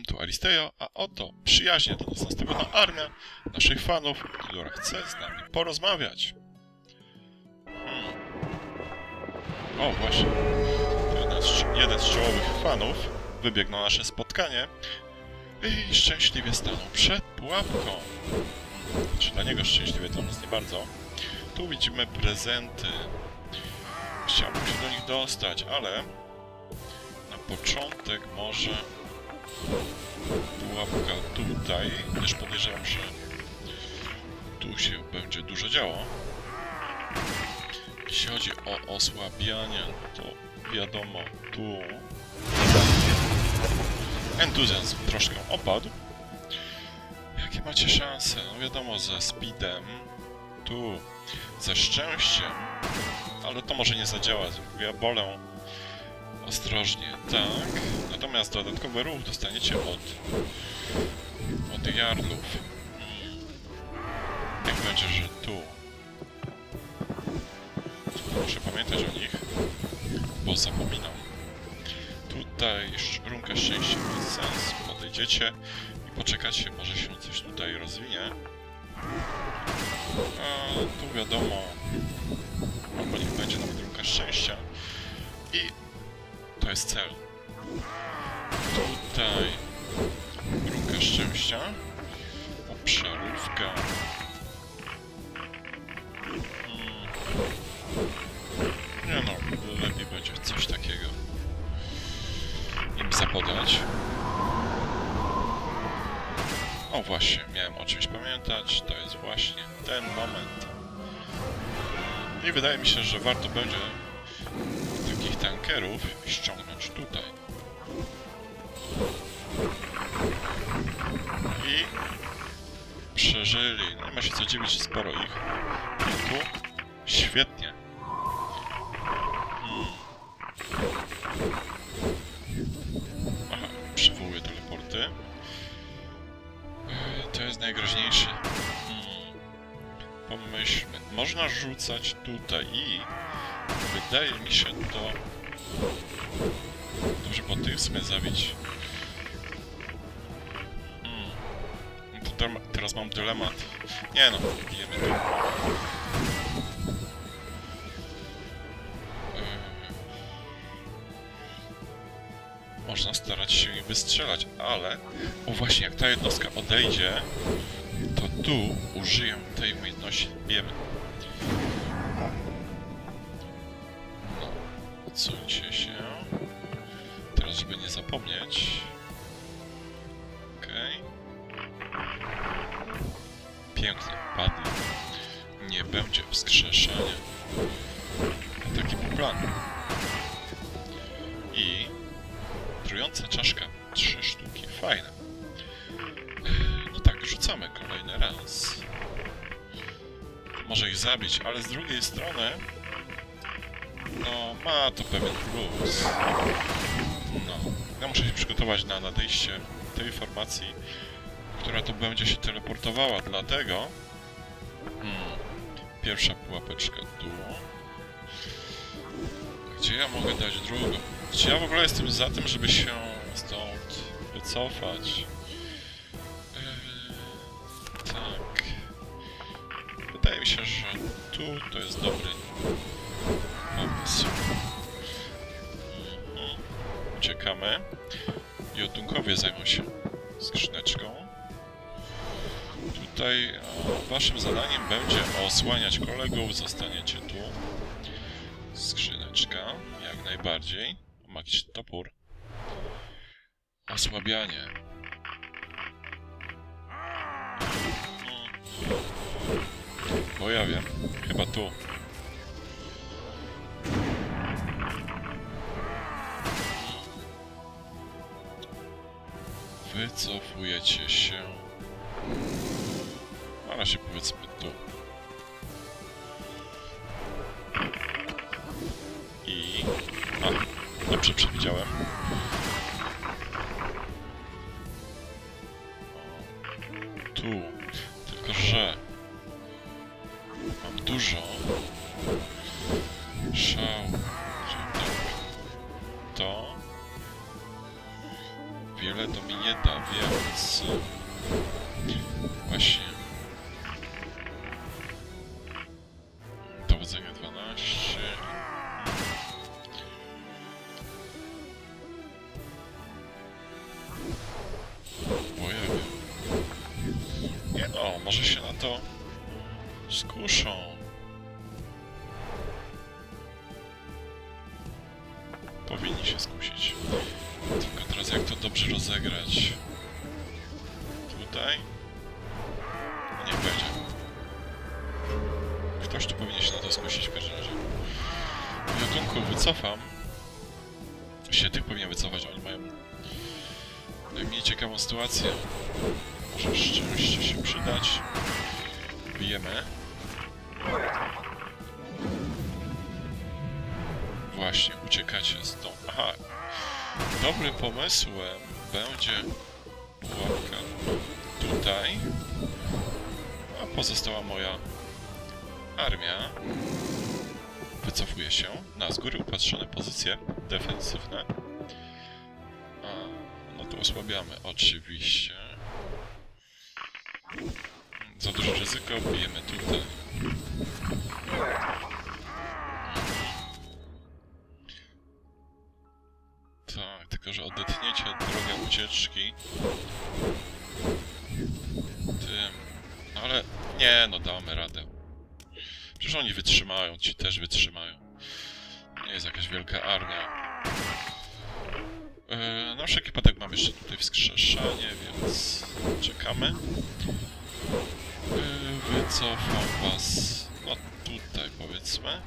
tu Aristeo, a oto przyjaźnie do nas nastawiona armia naszych fanów, która chce z nami porozmawiać. O, właśnie. Jeden z czołowych fanów wybiegł na nasze spotkanie i szczęśliwie stanął przed pułapką. Znaczy dla niego szczęśliwie, dla nas nie bardzo. Tu widzimy prezenty. Chciałbym się do nich dostać, ale na początek może pułapka tutaj, gdyż podejrzewam, że tu się będzie dużo działo. Jeśli chodzi o osłabianie, to wiadomo, tu entuzjazm troszkę opadł. Jakie macie szanse? No wiadomo, ze speedem, tu ze szczęściem, ale to może nie zadziała. Ja bolę ostrożnie, tak. Natomiast dodatkowy ruch dostaniecie od jarlów. Jak będzie, że tu muszę pamiętać o nich, bo zapominam. Tutaj runka szczęścia ma sens. Podejdziecie i poczekacie, może się coś tutaj rozwinie. A tu wiadomo, albo niech będzie nawet runka szczęścia. I to jest cel. Tutaj runka szczęścia. Obszarówka. Nie no, lepiej będzie coś takiego im zapodać. O właśnie, miałem o czymś pamiętać, to jest właśnie ten moment. I wydaje mi się, że warto będzie takich tankerów ściągnąć tutaj. I przeżyli, no nie ma się co dziwić, sporo ich. I tu świetnie. Aha, przywołuję teleporty. To jest najgroźniejsze. Pomyślmy, można rzucać tutaj i wydaje mi się to dobrze po tych w sumie zabić. To teraz mam dylemat. Nie no, bijemy tu. Można starać się ich wystrzelać, ale... O właśnie, jak ta jednostka odejdzie, to tu użyję tej umiejętności biemy. No, odsuńcie się. Teraz, żeby nie zapomnieć. Okej. Pięknie, padli. Nie będzie wskrzeszania. Taki był plan. I... trująca czaszka. 3 sztuki. Fajne. No tak, rzucamy kolejny raz. Może ich zabić, ale z drugiej strony... no, ma to pewien plus. No, ja muszę się przygotować na nadejście tej formacji, która tu będzie się teleportowała, dlatego... Pierwsza pułapeczka tu. Gdzie ja mogę dać drugą? Czy ja w ogóle jestem za tym, żeby się stąd wycofać? Tak. Wydaje mi się, że tu to jest dobry pomysł. Uciekamy. Jotunkowie zajmą się skrzyneczką. Tutaj waszym zadaniem będzie osłaniać kolegów. Zostaniecie tu. Skrzyneczka, jak najbardziej. Ma jakiś topór. Osłabianie. Bo ja wiem, chyba tu. Wycofujecie się. A na się powiedzmy tu. I... a, dobrze przewidziałem. Tu. Tylko że... mam dużo... szał... czyli tak... to... wiele to mi nie da, więc... Właśnie... Dowodzenie 12... O ja wiem. Nie no, może się na to skuszą. Powinni się skusić. Tylko teraz jak to dobrze rozegrać? Tutaj? Niech będzie. Ktoś tu powinien się na to skusić w każdym razie. Jotunku wycofam. Się tych powinien wycofać, oni mają najmniej ciekawą sytuację. Może szczęście się przydać. Bijemy. Właśnie, uciekacie z domu. Aha. Dobrym pomysłem będzie pułapka tutaj. A pozostała moja armia wycofuje się na z góry upatrzone pozycje defensywne. A, no to osłabiamy oczywiście. Za duże ryzyko, bijemy tutaj. Tak, tylko że odetniecie drogę ucieczki tym... No ale... Nie, no damy radę. Przecież oni wytrzymają, ci też wytrzymają. Nie jest jakaś wielka armia. Na wszelki wypadek mam jeszcze tutaj wskrzeszanie, więc czekamy. Wycofam was... No tutaj powiedzmy.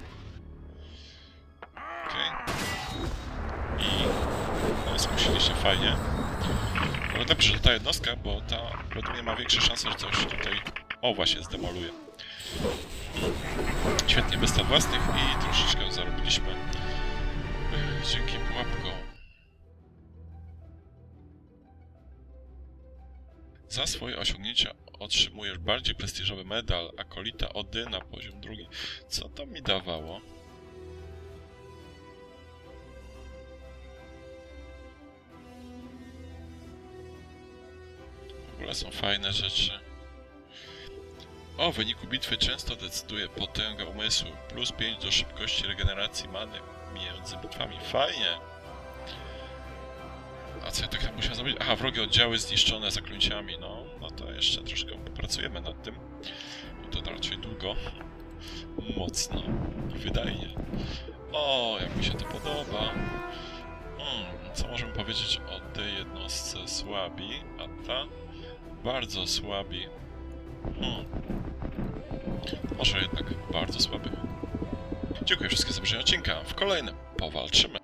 Okej. I... No skusiliście fajnie. Ale dobrze, że ta jednostka, bo ta według mnie ma większe szanse, że coś tutaj... O, właśnie, zdemoluje. Świetnie, bez strat własnych i troszeczkę zarobiliśmy. Dzięki pułapkom. Za swoje osiągnięcia otrzymujesz bardziej prestiżowy medal Akolita Odyna, poziom 2. Co to mi dawało? W ogóle są fajne rzeczy. O wyniku bitwy często decyduje potęga umysłu. Plus 5 do szybkości regeneracji many między bitwami. Fajnie! A co ja tak musiałem zrobić? Aha, wrogie oddziały zniszczone zaklęciami. No to jeszcze troszkę popracujemy nad tym. Bo to raczej długo. Mocno i wydajnie. O, jak mi się to podoba. Co możemy powiedzieć o tej jednostce słabi, a ta bardzo słabi. Może jednak bardzo słaby. Dziękuję wszystkim za obejrzenie odcinka. W kolejnym powalczymy.